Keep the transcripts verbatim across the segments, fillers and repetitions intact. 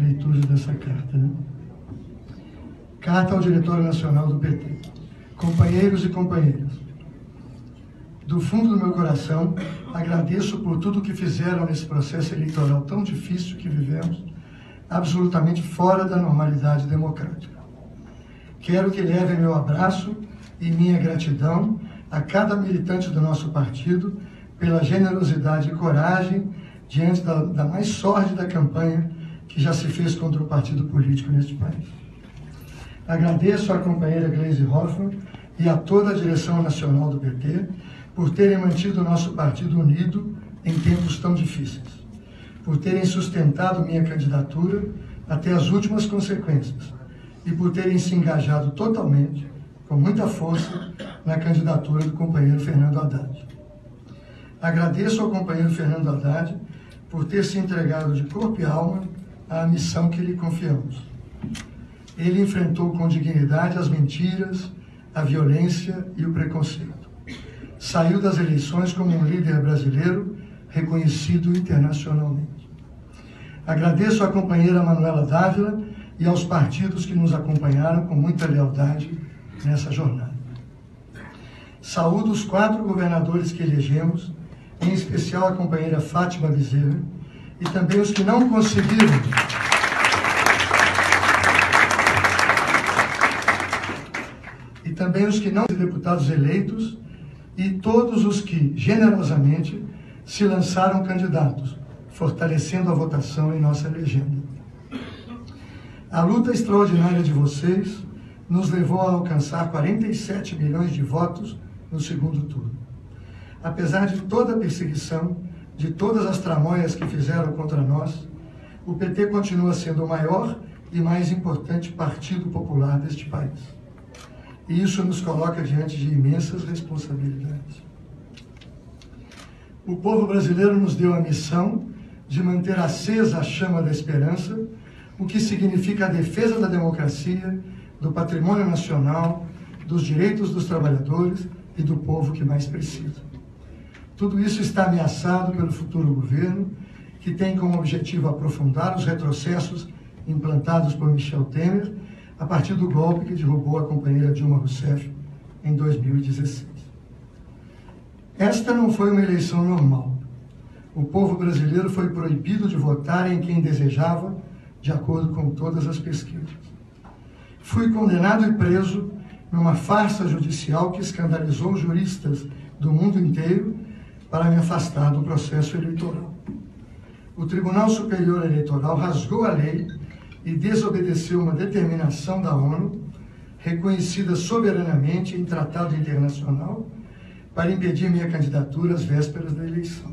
leitura dessa carta, né? Carta ao Diretório Nacional do P T. Companheiros e companheiras, do fundo do meu coração, agradeço por tudo que fizeram nesse processo eleitoral tão difícil que vivemos, absolutamente fora da normalidade democrática. Quero que levem meu abraço e minha gratidão a cada militante do nosso partido pela generosidade e coragem diante da, da mais sórdida campanha que já se fez contra o partido político neste país. Agradeço à companheira Gleisi Hoffmann e a toda a direção nacional do P T por terem mantido o nosso partido unido em tempos tão difíceis, por terem sustentado minha candidatura até as últimas consequências e por terem se engajado totalmente, com muita força, na candidatura do companheiro Fernando Haddad. Agradeço ao companheiro Fernando Haddad por ter se entregado de corpo e alma à missão que lhe confiamos. Ele enfrentou com dignidade as mentiras, a violência e o preconceito. Saiu das eleições como um líder brasileiro reconhecido internacionalmente. Agradeço à companheira Manuela Dávila e aos partidos que nos acompanharam com muita lealdade nessa jornada. Saúdo os quatro governadores que elegemos, em especial a companheira Fátima Bezerra, e também os que não conseguiram e também os que não deputados eleitos e todos os que, generosamente, se lançaram candidatos, fortalecendo a votação em nossa legenda. A luta extraordinária de vocês nos levou a alcançar quarenta e sete milhões de votos no segundo turno. Apesar de toda a perseguição, de todas as tramóias que fizeram contra nós, o P T continua sendo o maior e mais importante partido popular deste país. E isso nos coloca diante de imensas responsabilidades. O povo brasileiro nos deu a missão de manter acesa a chama da esperança, o que significa a defesa da democracia, do patrimônio nacional, dos direitos dos trabalhadores e do povo que mais precisa. Tudo isso está ameaçado pelo futuro governo, que tem como objetivo aprofundar os retrocessos implantados por Michel Temer a partir do golpe que derrubou a companheira Dilma Rousseff em dois mil e dezesseis. Esta não foi uma eleição normal. O povo brasileiro foi proibido de votar em quem desejava, de acordo com todas as pesquisas. Fui condenado e preso numa farsa judicial que escandalizou juristas do mundo inteiro para me afastar do processo eleitoral. O Tribunal Superior Eleitoral rasgou a lei e desobedeceu uma determinação da ONU, reconhecida soberanamente em tratado internacional, para impedir minha candidatura às vésperas da eleição.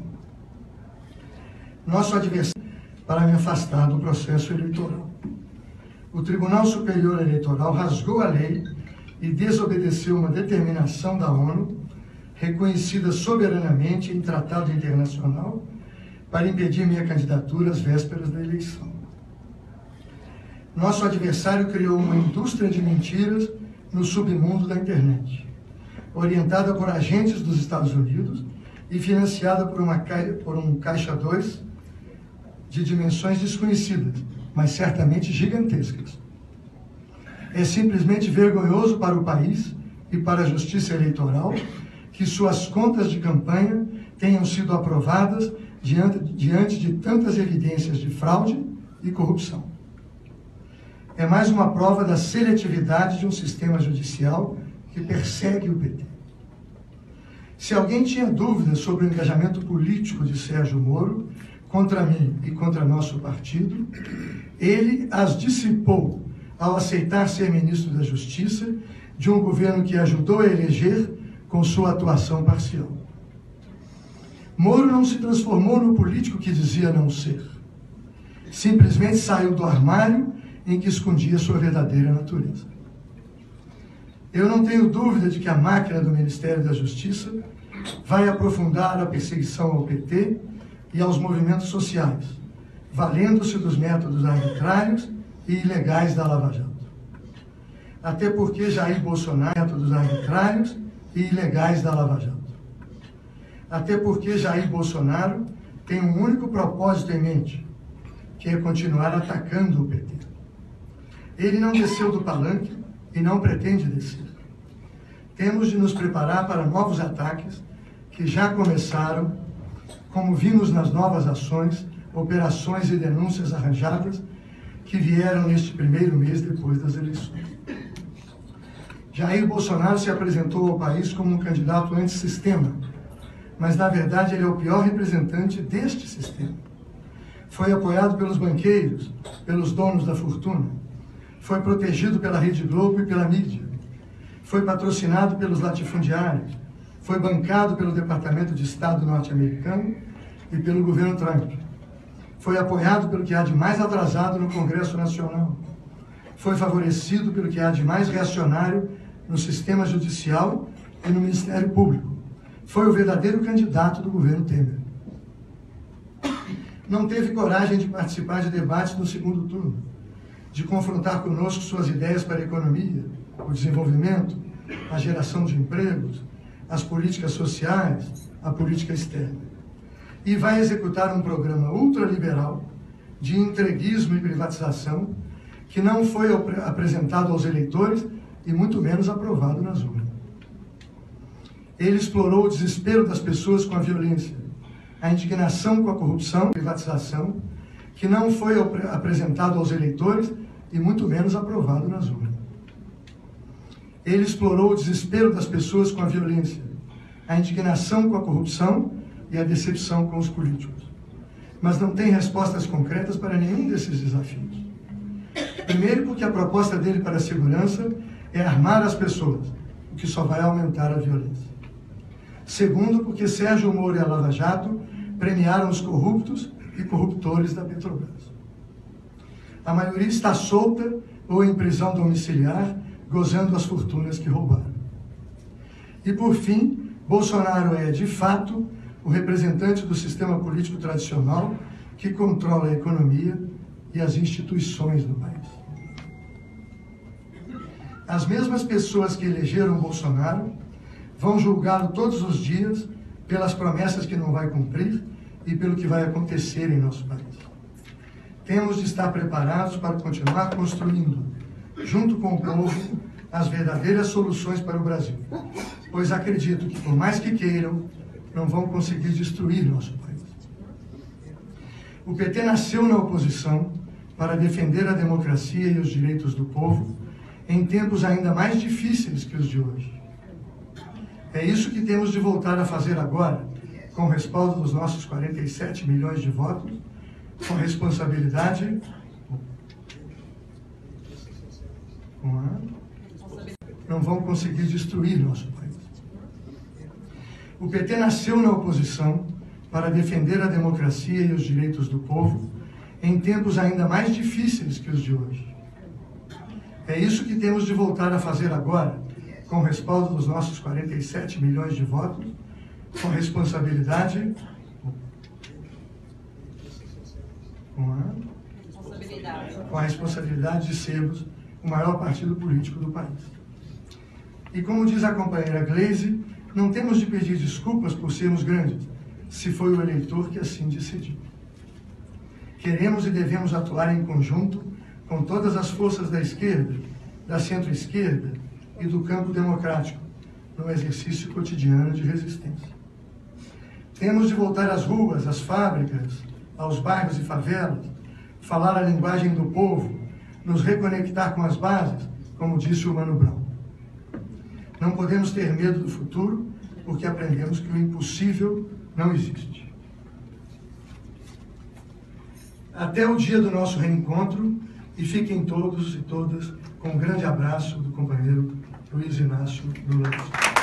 Nosso adversário para me afastar do processo eleitoral. O Tribunal Superior Eleitoral rasgou a lei e desobedeceu uma determinação da ONU, reconhecida soberanamente em tratado internacional, para impedir minha candidatura às vésperas da eleição. Nosso adversário criou uma indústria de mentiras no submundo da internet, orientada por agentes dos Estados Unidos e financiada por, uma, por um Caixa dois de dimensões desconhecidas, mas certamente gigantescas. É simplesmente vergonhoso para o país e para a justiça eleitoral que suas contas de campanha tenham sido aprovadas diante, diante de tantas evidências de fraude e corrupção. É mais uma prova da seletividade de um sistema judicial que persegue o P T. Se alguém tinha dúvidas sobre o engajamento político de Sérgio Moro contra mim e contra nosso partido, ele as dissipou ao aceitar ser ministro da Justiça de um governo que ajudou a eleger com sua atuação parcial. Moro não se transformou no político que dizia não ser. Simplesmente saiu do armário em que escondia sua verdadeira natureza. Eu não tenho dúvida de que a máquina do Ministério da Justiça vai aprofundar a perseguição ao P T e aos movimentos sociais, valendo-se dos métodos arbitrários e ilegais da Lava Jato. Até porque Jair Bolsonaro, métodos arbitrários e ilegais da Lava Jato. Até porque Jair Bolsonaro tem um único propósito em mente: que é continuar atacando o P T. Ele não desceu do palanque e não pretende descer. Temos de nos preparar para novos ataques que já começaram, como vimos nas novas ações, operações e denúncias arranjadas que vieram neste primeiro mês depois das eleições. Jair Bolsonaro se apresentou ao país como um candidato antissistema, mas na verdade ele é o pior representante deste sistema. Foi apoiado pelos banqueiros, pelos donos da fortuna, foi protegido pela Rede Globo e pela mídia, foi patrocinado pelos latifundiários, foi bancado pelo Departamento de Estado norte-americano e pelo governo Trump, foi apoiado pelo que há de mais atrasado no Congresso Nacional, foi favorecido pelo que há de mais reacionário no sistema judicial e no Ministério Público, foi o verdadeiro candidato do governo Temer. Não teve coragem de participar de debates no segundo turno, de confrontar conosco suas ideias para a economia, o desenvolvimento, a geração de empregos, as políticas sociais, a política externa. E vai executar um programa ultraliberal de entreguismo e privatização que não foi apresentado aos eleitores e muito menos aprovado nas urnas. Ele explorou o desespero das pessoas com a violência, a indignação com a corrupção e privatização que não foi apresentado aos eleitores e muito menos aprovado nas urnas. Ele explorou o desespero das pessoas com a violência, a indignação com a corrupção e a decepção com os políticos. Mas não tem respostas concretas para nenhum desses desafios. Primeiro, porque a proposta dele para a segurança é armar as pessoas, o que só vai aumentar a violência. Segundo, porque Sérgio Moro e a Lava Jato premiaram os corruptos e corruptores da Petrobras. A maioria está solta ou em prisão domiciliar, gozando as fortunas que roubaram. E, por fim, Bolsonaro é, de fato, o representante do sistema político tradicional que controla a economia e as instituições do país. As mesmas pessoas que elegeram Bolsonaro vão julgá-lo todos os dias pelas promessas que não vai cumprir e pelo que vai acontecer em nosso país. Temos de estar preparados para continuar construindo, junto com o povo, as verdadeiras soluções para o Brasil, pois acredito que, por mais que queiram, não vão conseguir destruir nosso país. O P T nasceu na oposição para defender a democracia e os direitos do povo em tempos ainda mais difíceis que os de hoje. É isso que temos de voltar a fazer agora, com o respaldo dos nossos quarenta e sete milhões de votos, com responsabilidade, com a... não vão conseguir destruir nosso país. O P T nasceu na oposição para defender a democracia e os direitos do povo em tempos ainda mais difíceis que os de hoje. É isso que temos de voltar a fazer agora, com o respaldo dos nossos quarenta e sete milhões de votos, com responsabilidade, com a, com a responsabilidade de sermos o maior partido político do país. E como diz a companheira Gleisi, não temos de pedir desculpas por sermos grandes, se foi o eleitor que assim decidiu. Queremos e devemos atuar em conjunto com todas as forças da esquerda, da centro-esquerda e do campo democrático, no exercício cotidiano de resistência. Temos de voltar às ruas, às fábricas, aos bairros e favelas, falar a linguagem do povo, nos reconectar com as bases, como disse o Mano Brown. Não podemos ter medo do futuro, porque aprendemos que o impossível não existe. Até o dia do nosso reencontro, e fiquem todos e todas com um grande abraço do companheiro Luiz Inácio Lula.